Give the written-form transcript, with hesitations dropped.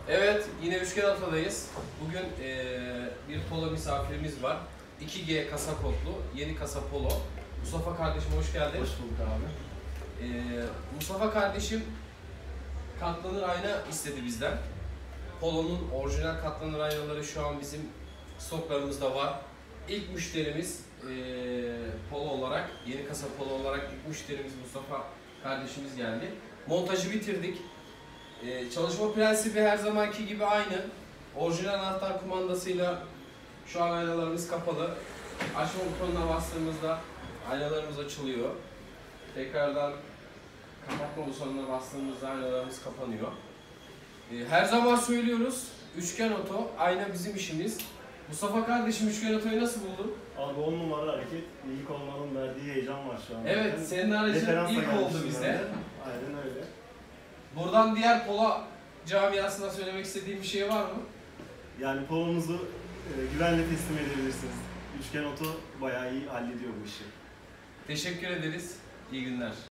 Evet, yine Üçgen Ata'dayız. Bugün bir polo misafirimiz var. 2G kasa kodlu, yeni kasa polo. Mustafa kardeşim hoş geldin. Hoş bulduk abi. Mustafa kardeşim katlanır ayna istedi bizden. Polo'nun orijinal katlanır aynaları şu an bizim stoklarımızda var. İlk müşterimiz polo olarak, yeni kasa polo olarak ilk müşterimiz Mustafa kardeşimiz geldi. Montajı bitirdik. Çalışma prensibi her zamanki gibi aynı. Orijinal anahtar kumandasıyla şu an aynalarımız kapalı. Açma butonuna bastığımızda aynalarımız açılıyor. Tekrardan kapatma butonuna bastığımızda aynalarımız kapanıyor. Her zaman söylüyoruz, Üçgen Oto ayna bizim işimiz. Mustafa kardeşim Üçgen Oto'yu nasıl buldun? Abi 10 numara hareket. İlk olmanın verdiği heyecan var şu an. Evet, zaten. senin aracın Referansla ilk oldu gelmiştim bizde. ben de. Aynen öyle. Buradan diğer polo camiasına söylemek istediğin bir şey var mı? Yani polomuzu güvenle teslim edebilirsiniz. Üçgen Oto bayağı iyi hallediyor bu işi. Teşekkür ederiz. İyi günler.